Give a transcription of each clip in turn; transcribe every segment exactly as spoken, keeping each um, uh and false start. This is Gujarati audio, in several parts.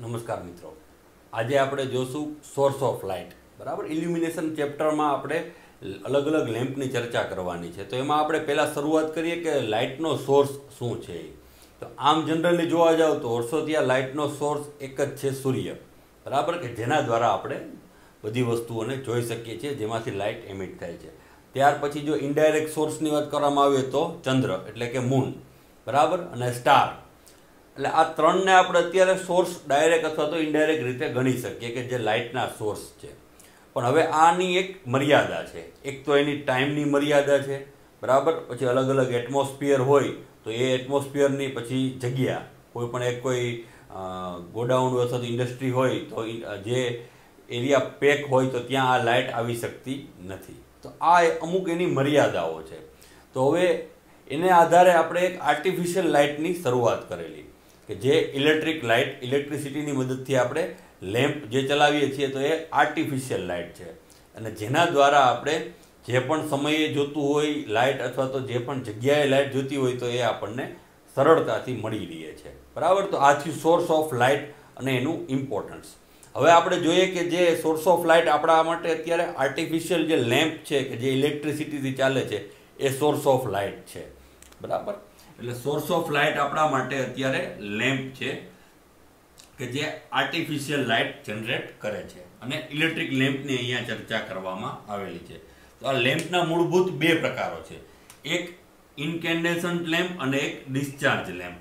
નમસ્કાર મિત્રો, આજે આપણે જોશું સોર્સ ઓફ લાઇટ. બરાબર, ઇલ્યુમિનેશન ચેપ્ટરમાં આપણે અલગ અલગ લેમ્પની ચર્ચા કરવાની છે. તો એમાં આપણે પહેલાં શરૂઆત કરીએ કે લાઇટનો સોર્સ શું છે. તો આમ જનરલી જોવા જાવ તો વર્ષોથી આ લાઇટનો સોર્સ એક જ છે, સૂર્ય. બરાબર, કે જેના દ્વારા આપણે બધી વસ્તુઓને જોઈ શકીએ છીએ, જેમાંથી લાઇટ એમિટ થાય છે. ત્યાર પછી જો ઇનડાયરેક્ટ સોર્સની વાત કરવામાં આવે તો ચંદ્ર એટલે કે મૂન, બરાબર, અને સ્ટાર. એટલે આ ત્રણને આપણે અત્યારે સોર્સ ડાયરેક્ટ અથવા તો ઇનડાયરેક્ટ રીતે ગણી શકીએ કે જે લાઇટના સોર્સ છે. પણ હવે આની એક મર્યાદા છે. એક તો એની ટાઈમની મર્યાદા છે, બરાબર. પછી અલગ અલગ એટમોસ્ફિયર હોય તો એ એટમોસ્ફિયરની પછી જગ્યા, કોઈ પણ એક કોઈ ગોડાઉન અથવા તો ઇન્ડસ્ટ્રી હોય તો જે એરિયા પેક હોય તો ત્યાં આ લાઇટ આવી શકતી નથી. તો આ અમુક એની મર્યાદાઓ છે. તો હવે એને આધારે આપણે એક આર્ટિફિશિયલ લાઇટની શરૂઆત કરેલી કે જે ઇલેક્ટ્રિક લાઇટ, ઇલેક્ટ્રિસિટીની મદદથી આપણે લેમ્પ જે ચલાવીએ છીએ તો એ આર્ટિફિશિયલ લાઇટ છે. અને જેના દ્વારા આપણે જે પણ સમયે જોતું હોય લાઇટ અથવા તો જે પણ જગ્યાએ લાઇટ જોતી હોય તો એ આપણને સરળતાથી મળી રહે છે. બરાબર, તો આ થયું સોર્સ ઓફ લાઇટ અને એનું ઇમ્પોર્ટન્સ. હવે આપણે જોઈએ કે જે સોર્સ ઓફ લાઇટ આપણા માટે અત્યારે આર્ટિફિશિયલ જે લેમ્પ છે કે જે ઇલેક્ટ્રિસિટીથી ચાલે છે એ સોર્સ ઓફ લાઇટ છે. બરાબર, એટલે સોર્સ ઓફ લાઇટ આપણા માટે અત્યારે લેમ્પ છે કે જે આર્ટિફિશિયલ લાઇટ જનરેટ કરે છે. અને ઇલેક્ટ્રિક લેમ્પની અહીંયા ચર્ચા કરવામાં આવેલી છે. તો આ લેમ્પના મૂળભૂત બે પ્રકારો છે, એક ઇન્કેન્ડેસન્ટ લેમ્પ અને એક ડિસ્ચાર્જ લેમ્પ.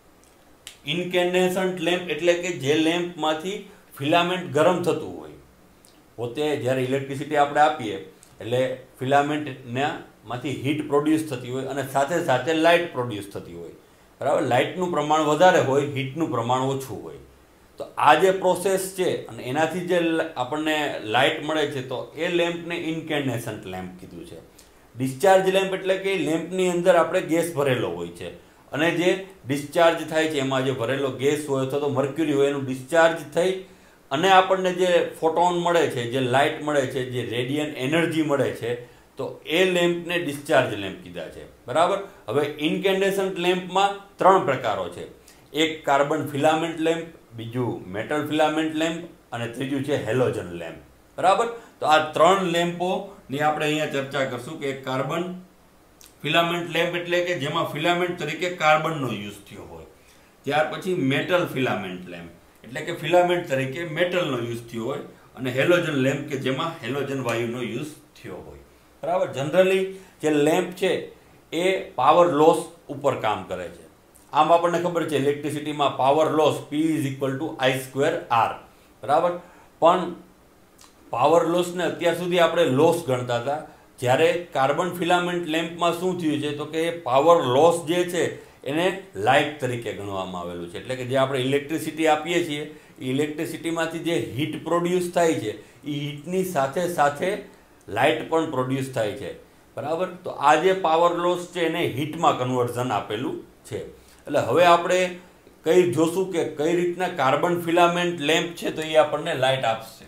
ઇન્કેન્ડેસન્ટ લેમ્પ એટલે કે જે લેમ્પમાંથી ફિલામેન્ટ ગરમ થતું હોય. પોતે જ્યારે ઇલેક્ટ્રિસિટી આપણે આપીએ એટલે ફિલામેન્ટના માંથી હીટ પ્રોડ્યુસ થતી હોય અને સાથે સાથે લાઇટ પ્રોડ્યુસ થતી હોય. બરાબર, લાઇટનું પ્રમાણ વધારે હોય, હીટનું પ્રમાણ ઓછું હોય. તો આ જે પ્રોસેસ છે અને એનાથી જે આપણને લાઇટ મળે છે તો એ લેમ્પને ઇન્કેન્ડેસન્ટ લેમ્પ કીધું છે. ડિસ્ચાર્જ લેમ્પ એટલે કે લેમ્પની અંદર આપણે ગેસ ભરેલો હોય છે અને જે ડિસ્ચાર્જ થાય છે એમાં જે ભરેલો ગેસ હોય અથવા તો મર્ક્યુરી હોય એનું ડિસ્ચાર્જ થઈ અને આપણને જે ફોટોન મળે છે, જે લાઇટ મળે છે, જે રેડિયન્ટ એનર્જી મળે છે, તો એ લેમ્પને ડિસ્ચાર્જ લેમ્પ કીધા છે. બરાબર, હવે ઇન્કેન્ડેસન્ટ લેમ્પમાં ત્રણ પ્રકારો છે. એક કાર્બન ફિલામેન્ટ લેમ્પ, બીજું મેટલ ફિલામેન્ટ લેમ્પ અને ત્રીજું છે હેલોજન લેમ્પ. બરાબર, તો આ ત્રણ લેમ્પોની આપણે અહીંયા ચર્ચા કરશું કે કાર્બન ફિલામેન્ટ લેમ્પ એટલે કે જેમાં ફિલામેન્ટ તરીકે કાર્બનનો યુઝ થયો હોય. ત્યાર પછી મેટલ ફિલામેન્ટ લેમ્પ એટલે કે ફિલામેન્ટ તરીકે મેટલનો યુઝ થયો હોય. અને હેલોજન લેમ્પ કે જેમાં હેલોજન વાયુનો યુઝ થયો હોય. બરાબર, જનરલી જે લેમ્પ છે એ પાવર લોસ ઉપર કામ કરે છે. આમ આપણને ખબર છે ઇલેક્ટ્રિસિટીમાં power loss P is equal to I square R. બરાબર, પણ પાવર લોસને અત્યાર સુધી આપણે લોસ ગણતા હતા. જ્યારે કાર્બન ફિલામેન્ટ લેમ્પમાં શું થયું છે તો કે પાવર લોસ જે છે એને લાઇટ તરીકે ગણવામાં આવેલું છે. એટલે કે જે આપણે ઇલેક્ટ્રિસિટી આપીએ છીએ એ ઇલેક્ટ્રિસિટીમાંથી જે હીટ પ્રોડ્યુસ થાય છે એ હીટની સાથે સાથે લાઇટ પણ પ્રોડ્યુસ થાય છે. બરાબર, તો આ જે પાવર લોસ છે એને હીટમાં કન્વર્ઝન આપેલું છે. એટલે હવે આપણે કઈ જોશું કે કઈ રીતના કાર્બન ફિલામેન્ટ લેમ્પ છે તો એ આપણને લાઇટ આપશે.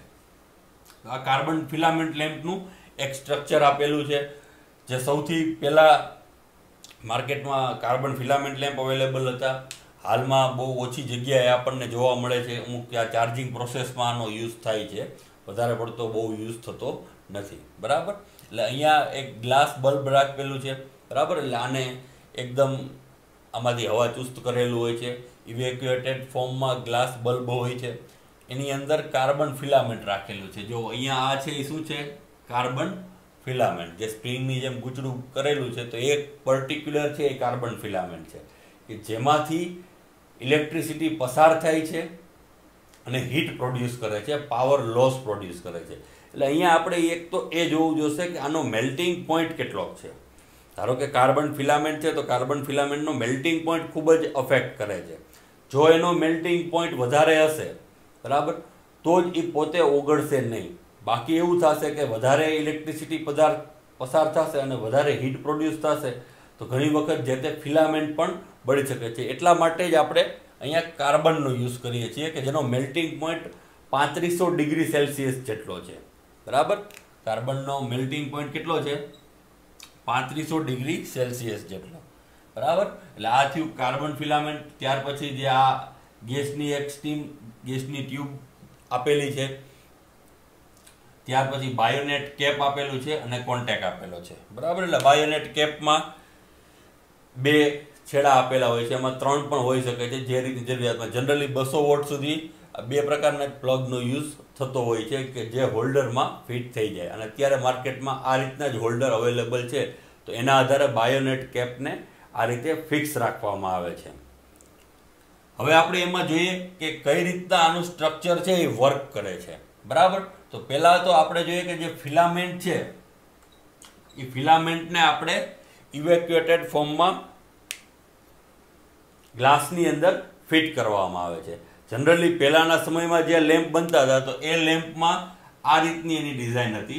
આ કાર્બન ફિલામેન્ટ લેમ્પનું એક સ્ટ્રક્ચર આપેલું છે. જે સૌથી પહેલાં માર્કેટમાં કાર્બન ફિલામેન્ટ લેમ્પ અવેલેબલ હતા. હાલમાં બહુ ઓછી જગ્યાએ આપણને જોવા મળે છે. અમુક ત્યાં ચાર્જિંગ પ્રોસેસમાં આનો યુઝ થાય છે, વધારે પડતો બહુ યુઝ થતો નથી. બરાબર, એટલે અહીંયા એક ગ્લાસ બલ્બ રાખેલું છે. બરાબર, એટલે આને એકદમ આમાંથી હવા ચુસ્ત કરેલું હોય છે. ઇવેક્યુએટેડ ફોર્મમાં ગ્લાસ બલ્બ હોય છે. એની અંદર કાર્બન ફિલામેન્ટ રાખેલું છે. જો અહીંયા આ છે એ શું છે? Carbon filament. જે સ્પ્રિંગની જેમ ગૂંચડું કરેલું છે તો એક પર્ટિક્યુલર છે એ કાર્બન ફિલામેન્ટ છે કે જેમાંથી ઇલેક્ટ્રિસિટી પસાર થાય છે અને હીટ પ્રોડ્યુસ કરે છે, પાવર લોસ પ્રોડ્યુસ કરે છે. એટલે અહીંયા આપણે એક તો એ જોવું જોશે કે આનો મેલ્ટિંગ પોઈન્ટ કેટલોક છે. ધારો કે કાર્બન ફિલામેન્ટ છે તો કાર્બન ફિલામેન્ટનો મેલ્ટિંગ પોઈન્ટ ખૂબ જ અફેક્ટ કરે છે. જો એનો મેલ્ટિંગ પોઈન્ટ વધારે હશે, બરાબર, તો જ એ પોતે ઓગળશે નહીં. બાકી એવું થશે કે વધારે ઇલેક્ટ્રિસિટી પદાર્થ પસાર થશે અને વધારે હીટ પ્રોડ્યુસ થશે તો ઘણી વખત જે તે ફિલામેન્ટ પણ બળી શકે છે. એટલા માટે જ આપણે અહીંયા કાર્બનનો યુઝ કરીએ છીએ કે જેનો મેલ્ટિંગ પોઈન્ટ પાંત્રીસો ડિગ્રી સેલ્સિયસ જેટલો છે. બરાબર, કાર્બનનો મેલ્ટિંગ પોઈન્ટ કેટલો છે? પાંત્રીસો ડિગ્રી સેલ્સિયસ જેટલો. બરાબર, એટલે આ થયું કાર્બન ફિલામેન્ટ. ત્યાર પછી જે આ ગેસની એક સ્ટીમ ગેસની ટ્યુબ આપેલી છે, ત્યાર પછી બાયોનેટ કેપ આપેલું છે અને કોન્ટેક આપેલો છે, બરાબર. એટલે બાયોનેટ કેપમાં બે છેડા આપેલા હોય છે, એમાં ત્રણ પણ હોઈ શકે છે જે રીતની જરૂરિયાતમાં. જનરલી બસો વોટ સુધી બે પ્રકારના પ્લગનો યુઝ થતો હોય છે કે જે હોલ્ડરમાં ફિટ થઈ જાય, અને અત્યારે માર્કેટમાં આ રીતના જ હોલ્ડર અવેલેબલ છે. તો એના આધારે બાયોનેટ કેપને આ રીતે ફિક્સ રાખવામાં આવે છે. હવે આપણે એમાં જોઈએ કે કઈ રીતના આનું સ્ટ્રક્ચર છે એ વર્ક કરે છે, બરાબર. તો પહેલાં તો આપણે જોઈએ કે જે ફિલામેન્ટ છે એ ફિલામેન્ટને આપણે ઇવેક્યુએટેડ ફોર્મમાં ગ્લાસની અંદર ફિટ કરવામાં આવે છે. જનરલી પહેલાંના સમયમાં જે લેમ્પ બનતા હતા તો એ લેમ્પમાં આ રીતની એની ડિઝાઇન હતી,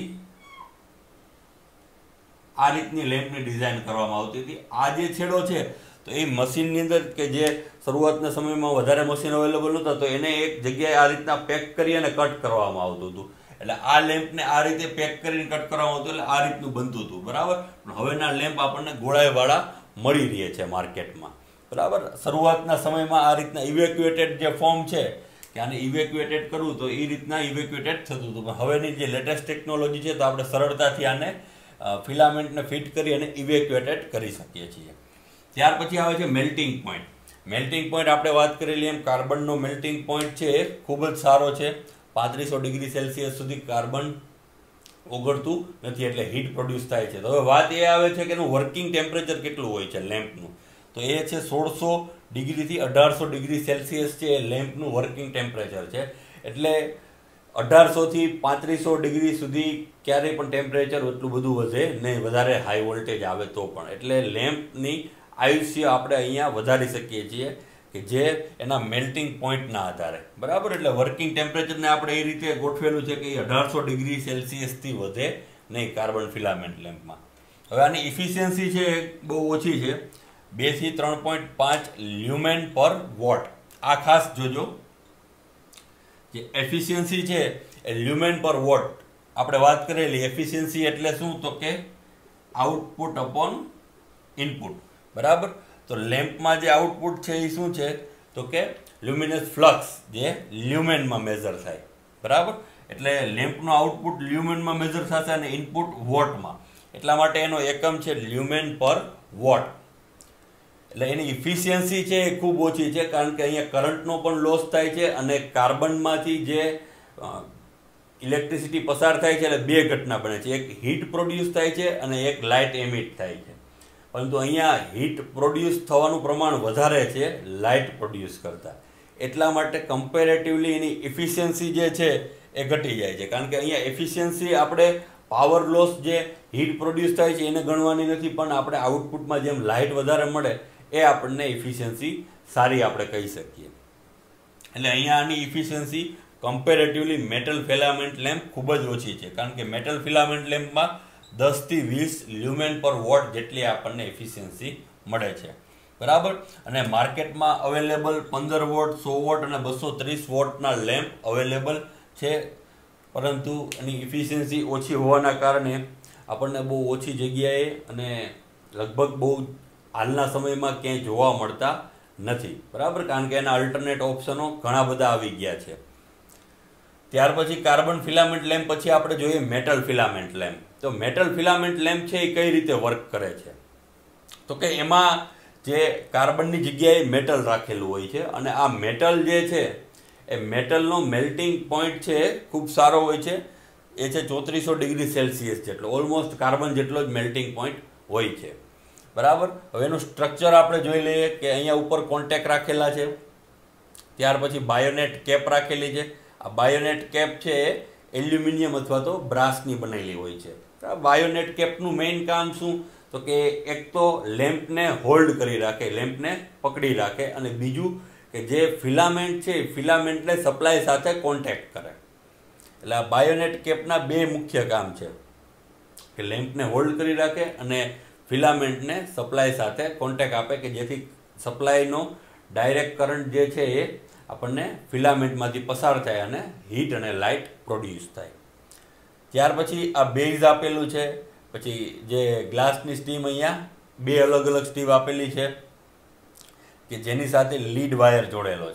આ રીતની લેમ્પની ડિઝાઇન કરવામાં આવતી હતી. આ જે છેડો છે તો એ મશીનની અંદર કે જે શરૂઆતના સમયમાં વધારે મશીન અવેલેબલ નહોતા તો એને એક જગ્યાએ આ રીતના પેક કરી અને કટ કરવામાં આવતું હતું. એટલે આ લેમ્પને આ રીતે પેક કરીને કટ કરવામાં આવતું, એટલે આ રીતનું બનતું હતું, બરાબર. પણ હવેના લેમ્પ આપણને ગોળાઈવાળા મળી રહે છે માર્કેટમાં, બરાબર. શરૂઆતના સમયમાં આ રીતના ઇવેક્યુએટેડ જે ફોર્મ છે કે આને ઇવેક્યુએટેડ કરવું તો એ રીતના ઇવેક્યુએટેડ થતું હતું. પણ હવેની જે લેટેસ્ટ ટેકનોલોજી છે તો આપણે સરળતાથી આને ફિલામેન્ટને ફિટ કરી અને ઇવેક્યુએટેડ કરી શકીએ છીએ. ત્યાર પછી આવે છે મેલ્ટિંગ પોઈન્ટ. મેલ્ટિંગ પોઈન્ટ આપણે વાત કરેલી એમ કાર્બનનો મેલ્ટિંગ પોઈન્ટ છે એ ખૂબ જ સારો છે. પાંત્રીસો ડિગ્રી સેલ્સિયસ સુધી કાર્બન ઓગળતું નથી, એટલે હીટ પ્રોડ્યુસ થાય છે. તો હવે વાત એ આવે છે કે એનું વર્કિંગ ટેમ્પરેચર કેટલું હોય છે લેમ્પનું, તો એ છે સોળસો ડિગ્રીથી અઢારસો ડિગ્રી સેલ્સિયસ છે એ લેમ્પનું વર્કિંગ ટેમ્પરેચર છે. એટલે અઢારસોથી પાંત્રીસો ડિગ્રી સુધી ક્યારેય પણ ટેમ્પરેચર એટલું બધું વધે નહીં, વધારે હાઈ વોલ્ટેજ આવે તો પણ. એટલે લેમ્પની આયુષ્ય આપણે અહીંયા વધારી શકીએ છીએ કે જે એના મેલ્ટિંગ પોઈન્ટના આધારે, બરાબર. એટલે વર્કિંગ ટેમ્પરેચરને આપણે એ રીતે ગોઠવેલું છે કે એ અઢારસો ડિગ્રી સેલ્સિયસથી વધે નહીં કાર્બન ફિલામેન્ટ લેમ્પમાં. હવે આની ઇફિશિયન્સી છે બહુ ઓછી છે, બેથી ત્રણ પોઈન્ટ પાંચ લ્યુમેન પર વોટ. આ ખાસ જોજો, જે એફિશિયન્સી છે એ લ્યુમેન પર વોટ આપણે વાત કરેલી. એફિશિયન્સી એટલે શું, તો કે આઉટપુટ અપોન ઇનપુટ, બરાબર. તો લેમ્પમાં જે આઉટપુટ છે એ શું છે, તો કે લ્યુમિનસ ફ્લક્સ જે લ્યુમેનમાં મેઝર થાય, બરાબર. એટલે લેમ્પનું આઉટપુટ લ્યુમેનમાં મેઝર થશે અને ઇનપુટ વોટમાં. એટલા માટે એનો એકમ છે લ્યુમેન પર વોટ. એટલે એની ઇફિશિયન્સી છે એ ખૂબ ઓછી છે, કારણ કે અહીંયા કરંટનો પણ લોસ થાય છે અને કાર્બનમાંથી જે ઇલેક્ટ્રિસિટી પસાર થાય છે એટલે બે ઘટના બને છે. એક હીટ પ્રોડ્યુસ થાય છે અને એક લાઇટ એમિટ થાય છે. પરંતુ અહીંયા હીટ પ્રોડ્યુસ થવાનું પ્રમાણ વધારે છે લાઇટ પ્રોડ્યુસ કરતાં, એટલા માટે કમ્પેરેટિવલી એની ઇફિશિયન્સી જે છે એ ઘટી જાય છે. કારણ કે અહીંયા એફિશિયન્સી આપણે પાવર લોસ જે હીટ પ્રોડ્યુસ થાય છે એને ગણવાની નથી, પણ આપણે આઉટપુટમાં જેમ લાઇટ વધારે મળે એ આપણને ઇફિશિયન્સી સારી આપણે કહી શકીએ. એટલે અહીંયા આની efficiency comparatively metal filament lamp ખૂબ જ ઓછી છે, કારણ કે મેટલ ફિલામેન્ટ લેમ્પમાં દસથી વીસ લ્યુમેન પર વોટ જેટલી આપણને એફિશિયન્સી મળે છે, બરાબર. અને માર્કેટમાં અવેલેબલ પંદર વોટ, સો વોટ અને બસો ત્રીસ વોટના લેમ્પ અવેલેબલ છે, પરંતુ એની એફિશિયન્સી ઓછી હોવાના કારણે આપણને બહુ ઓછી જગ્યાએ અને લગભગ બહુ હાલના સમયમાં ક્યાંય જોવા મળતા નથી, બરાબર. કારણ કે એના અલ્ટરનેટ ઓપ્શનો ઘણા બધા આવી ગયા છે. ત્યાર પછી કાર્બન ફિલામેન્ટ લેમ્પ પછી આપણે જોઈએ મેટલ ફિલામેન્ટ લેમ્પ. તો મેટલ ફિલામેન્ટ લેમ્પ છે એ કઈ રીતે વર્ક કરે છે, તો કે એમાં જે કાર્બનની જગ્યાએ મેટલ રાખેલું હોય છે અને આ મેટલ જે છે એ મેટલનો મેલ્ટિંગ પોઈન્ટ છે ખૂબ સારો હોય છે. એ છે ચોત્રીસો ડિગ્રી સેલ્સિયસ જેટલો, ઓલમોસ્ટ કાર્બન જેટલો જ મેલ્ટિંગ પોઈન્ટ હોય છે, બરાબર. હવે એનું સ્ટ્રક્ચર આપણે જોઈ લઈએ કે અહીંયા ઉપર કોન્ટેક રાખેલા છે, ત્યાર પછી બાયોનેટ કેપ રાખેલી છે. આ બાયોનેટ કેપ છે એ એલ્યુમિનિયમ અથવા તો બ્રાસની બનેલી હોય છે. બાયોનેટ કેપનું મેઇન કામ શું, તો કે એક તો લેમ્પને હોલ્ડ કરી રાખે, લેમ્પને પકડી રાખે, અને બીજું કે જે ફિલામેન્ટ છે એ ફિલામેન્ટને સપ્લાય સાથે કોન્ટેક્ટ કરે. એટલે આ બાયોનેટ કેપના બે મુખ્ય કામ છે કે લેમ્પને હોલ્ડ કરી રાખે અને ફિલામેન્ટને સપ્લાય સાથે કોન્ટેક્ટ આપે, કે જેથી સપ્લાયનો ડાયરેક્ટ કરંટ જે છે એ આપણને ફિલામેન્ટમાંથી પસાર થાય અને હીટ અને લાઇટ પ્રોડ્યુસ થાય. ત્યાર પછી આ બેઝ આપેલું છે, પછી જે ગ્લાસની સ્ટીમ અહીંયા બે અલગ અલગ સ્ટીમ આપેલી છે કે જેની સાથે લીડ વાયર જોડેલો છે,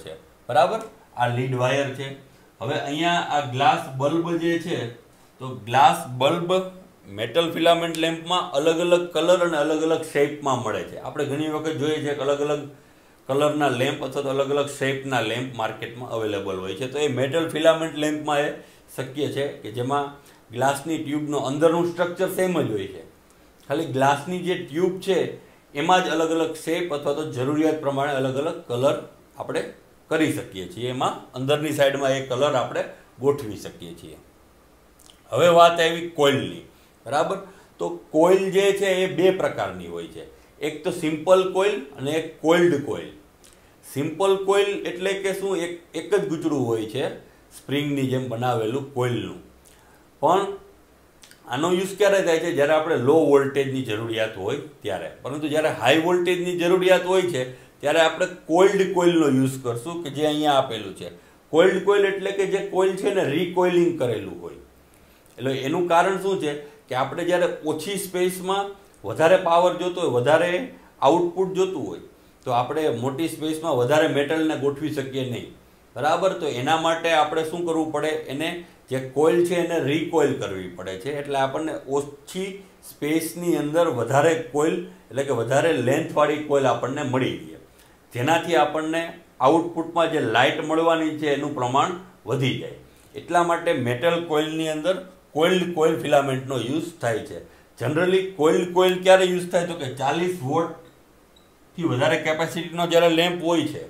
બરાબર, આ લીડ વાયર છે. હવે અહીંયા આ ગ્લાસ બલ્બ જે છે, તો ગ્લાસ બલ્બ મેટલ ફિલામેન્ટ લેમ્પમાં અલગ અલગ કલર અને અલગ અલગ શેપમાં મળે છે. આપણે ઘણી વખત જોઈએ છે કે અલગ અલગ કલરના લેમ્પ અથવા તો અલગ અલગ શેપના લેમ્પ માર્કેટમાં અવેલેબલ હોય છે. તો એ મેટલ ફિલામેન્ટ લેમ્પમાં એ શક્ય છે કે જેમાં ગ્લાસની ટ્યુબનો અંદરનું સ્ટ્રક્ચર સેમ જ હોય છે, ખાલી ગ્લાસની જે ટ્યુબ છે એમાં જ અલગ અલગ શેપ અથવા તો જરૂરિયાત પ્રમાણે અલગ અલગ કલર આપણે કરી શકીએ છીએ. એમાં અંદરની સાઈડમાં એ કલર આપણે ગોઠવી શકીએ છીએ. હવે વાત આવી કોઇલની. બરાબર, તો કોઇલ જે છે એ બે પ્રકારની હોય છે. એક તો સિમ્પલ કોઇલ અને એક કોઇલ્ડ કોઇલ. સિમ્પલ કોઇલ એટલે કે શું, એક એક જ ગૂંચળું હોય છે સ્પ્રિંગની જેમ બનાવેલું કોઇલનું. પણ આનો યુઝ ક્યારે થાય છે? જ્યારે આપણે લો વોલ્ટેજની જરૂરિયાત હોય ત્યારે. પરંતુ જ્યારે હાઈ વોલ્ટેજની જરૂરિયાત હોય છે ત્યારે આપણે કોઇલ્ડ કોઇલનો યુઝ કરશું કે જે અહીંયા આપેલું છે. કોઇલ્ડ કોઇલ એટલે કે જે કોઇલ છે ને રિકોઇલિંગ કરેલું હોય. એટલે એનું કારણ શું છે કે આપણે જ્યારે ઓછી સ્પેસમાં વધારે પાવર જોતો હોય, વધારે આઉટપુટ જોતું હોય, તો આપણે મોટી સ્પેસમાં વધારે મેટલને ગોઠવી શકીએ નહીં. બરાબર, તો એના માટે આપણે શું કરવું પડે? એને જે કોઇલ છે એને રિકોઇલ કરવી પડે છે. એટલે આપણને ઓછી સ્પેસની અંદર વધારે કોઇલ એટલે કે વધારે લેન્થવાળી કોઇલ આપણને મળી ગઈ, જેનાથી આપણને આઉટપુટમાં જે લાઇટ મળવાની છે એનું પ્રમાણ વધી જાય. એટલા માટે મેટલ કોઇલની અંદર કોઇલ્ડ કોઇલ ફિલામેન્ટનો યુઝ થાય છે. જનરલી કોઇલ્ડ કોઇલ ક્યારે યુઝ થાય? તો કે ચાલીસ વોટથી વધારે કેપેસિટીનો જ્યારે લેમ્પ હોય છે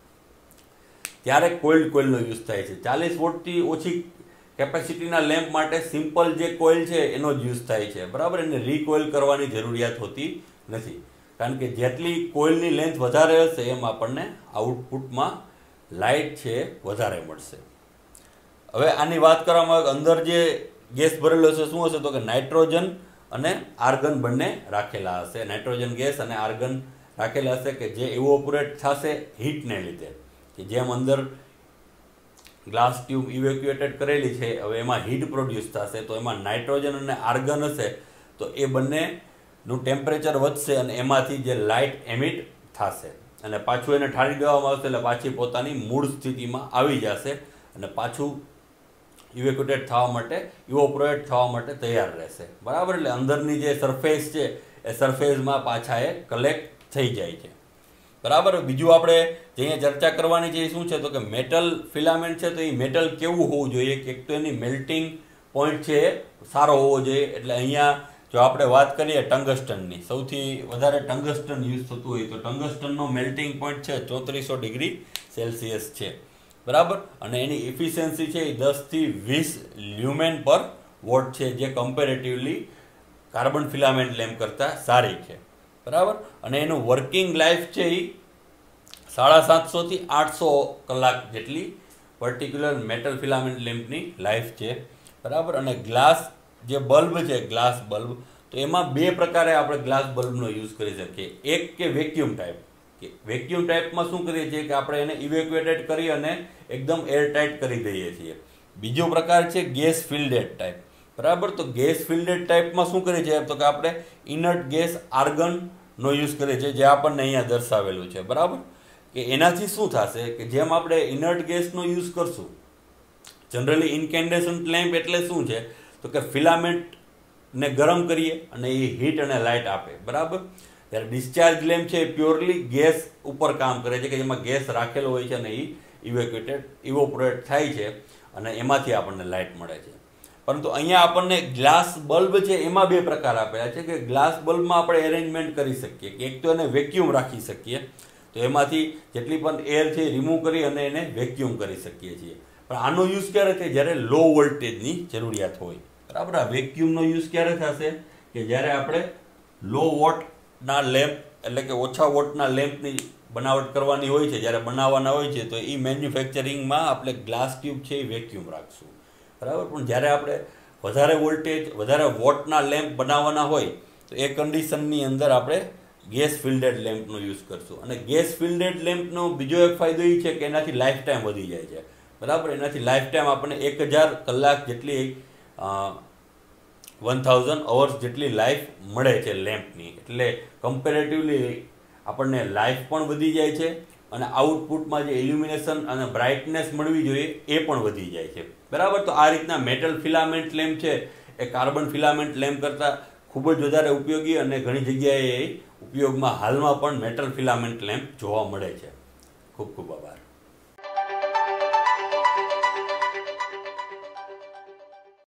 ત્યારે કોઇલ્ડ કોઇલનો યુઝ થાય છે. ચાલીસ વોટથી ઓછી કેપેસિટીના લેમ્પ માટે સિમ્પલ જે કોઇલ છે એનો જ યુઝ થાય છે. બરાબર, એને રિકોઇલ કરવાની જરૂરિયાત હોતી નથી, કારણ કે જેટલી કોઇલની લેન્થ વધારે હશે એમ આપણને આઉટપુટમાં લાઇટ છે વધારે મળશે. હવે આની વાત કરવામાં આવે અંદર જે ગેસ ભરેલો હશે શું હશે? તો કે નાઇટ્રોજન અને આર્ગન બંને રાખેલા હશે. નાઇટ્રોજન ગેસ અને આર્ગન રાખેલા હશે કે જે ઇવોપોરેટ થશે હીટને લીધે, કે જેમ અંદર ગ્લાસ ટ્યુબ ઇવેક્યુએટેડ કરેલી છે, હવે એમાં હીટ પ્રોડ્યુસ થશે, તો એમાં નાઇટ્રોજન અને આર્ગન હશે તો એ બંનેનું ટેમ્પરેચર વધશે અને એમાંથી જે લાઇટ એમિટ થશે અને પાછું એને ઠારી દેવામાં આવશે એટલે પાછી પોતાની મૂળ સ્થિતિમાં આવી જશે અને પાછું ઇવેક્યુએટેડ થવા માટે, ઇવોપોરેટ થવા માટે તૈયાર રહેશે. બરાબર, એટલે અંદરની જે સરફેસ છે એ સરફેસમાં પાછા એ કલેક્ટ થઈ જાય છે. બરાબર, બીજું આપણે જે અહીંયા ચર્ચા કરવાની છે એ શું છે? તો કે મેટલ ફિલામેન્ટ છે તો એ મેટલ કેવું હોવું જોઈએ? કે એક તો એની મેલ્ટિંગ પોઈન્ટ છે એ સારો હોવો જોઈએ. એટલે અહીંયા જો આપણે વાત કરીએ ટંગસ્ટનની, સૌથી વધારે ટંગસ્ટન યુઝ થતું હોય તો ટંગસ્ટનનો મેલ્ટિંગ પોઈન્ટ છે ચોત્રીસો ડિગ્રી સેલ્સિયસ છે. બરાબર, અને એની એફિશિયન્સી છે એ દસથી વીસ લ્યુમેન પર વોટ છે, જે કમ્પેરેટિવલી કાર્બન ફિલામેન્ટ લેમ્પ કરતાં સારી છે. બરાબર, અને એનું વર્કિંગ લાઈફ છે એ સાડા સાતસોથી આઠસો કલાક જેટલી પર્ટિક્યુલર મેટલ ફિલામેન્ટ લેમ્પની લાઈફ છે. બરાબર, અને ગ્લાસ જે બલ્બ છે, ગ્લાસ બલ્બ, તો એમાં બે પ્રકારે આપણે ગ્લાસ બલ્બનો યુઝ કરી શકીએ. એક કે વેક્યુમ ટાઈપ. કે વેક્યુમ ટાઈપમાં શું કરીએ છીએ કે આપણે એને ઇવેક્યુએટેડ કરી અને એકદમ એરટાઇટ કરી દઈએ છીએ. બીજો પ્રકાર છે ગેસ ફિલ્ડેડ ટાઈપ. બરાબર, તો ગેસ ફિલ્ડેડ ટાઈપમાં શું કરીએ છીએ? તો કે આપણે ઇનર્ટ ગેસ આર્ગનનો યુઝ કરીએ છીએ, જે આપણને અહીંયા દર્શાવેલું છે. બરાબર, કે એનાથી શું થશે કે જેમ આપણે ઇનર્ટ ગેસનો યુઝ કરશું, જનરલી ઇન્કેન્ડેસન્ટ લેમ્પ એટલે શું છે? તો કે ફિલામેન્ટને ગરમ કરીએ અને એ હીટ અને લાઇટ આપે. બરાબર, ત્યારે ડિસ્ચાર્જ લેમ્પ છે એ પ્યોરલી ગેસ ઉપર કામ કરે છે, કે જેમાં ગેસ રાખેલો હોય છે અને એ ઇવેક્યુએટેડ ઇવોપોરેટ થાય છે અને એમાંથી આપણને લાઇટ મળે છે. પરંતુ અહીંયા આપણને ગ્લાસ બલ્બ છે એમાં બે પ્રકાર આપેલા છે. કે ગ્લાસ બલ્બમાં આપણે એરેન્જમેન્ટ કરી શકીએ કે એક તો એને વેક્યુમ રાખી શકીએ, તો એમાંથી જેટલી પણ એર છે રિમૂવ કરી અને એને વેક્યુમ કરી શકીએ છીએ. પણ આનો યુઝ ક્યારે થાય? જ્યારે લો વોલ્ટેજની જરૂરિયાત હોય. બરાબર, આ વેક્યુમનો યુઝ ક્યારે થશે? કે જ્યારે આપણે લો વોટના લેમ્પ એટલે કે ઓછા વોટના લેમ્પની બનાવટ કરવાની હોય છે, જ્યારે બનાવવાના હોય છે, તો એ મેન્યુફેક્ચરિંગમાં આપણે ગ્લાસ ટ્યુબ છે એ વેક્યુમ રાખશું. બરાબર, પણ જ્યારે આપણે વધારે વોલ્ટેજ વધારે વોટના લેમ્પ બનાવવાના હોય તો એ કન્ડિશનની અંદર આપણે ગેસ ફિલ્ડેડ લેમ્પનો યુઝ કરશું. અને ગેસ ફિલ્ડેડ લેમ્પનો બીજો એક ફાયદો એ છે કે એનાથી લાઈફ ટાઈમ વધી જાય છે. બરાબર, એનાથી લાઈફ ટાઈમ આપણને એક હજાર કલાક જેટલી વન થાઉઝન્ડ અવર્સ જેટલી લાઈફ મળે છે લેમ્પની. એટલે કમ્પેરેટિવલી આપણને લાઈફ પણ વધી જાય છે અને આઉટપુટમાં જે ઇલ્યુમિનેશન અને બ્રાઇટનેસ મળવી જોઈએ એ પણ વધી જાય છે, બરાબર. તો આ રીતના મેટલ ફિલામેન્ટ લેમ્પ છે એ કાર્બન ફિલામેન્ટ લેમ્પ કરતાં ખૂબ જ વધારે ઉપયોગી અને ઘણી જગ્યાએ ઉપયોગમાં હાલમાં પણ મેટલ ફિલામેન્ટ લેમ્પ જોવા મળે છે. ખૂબ ખૂબ આભાર.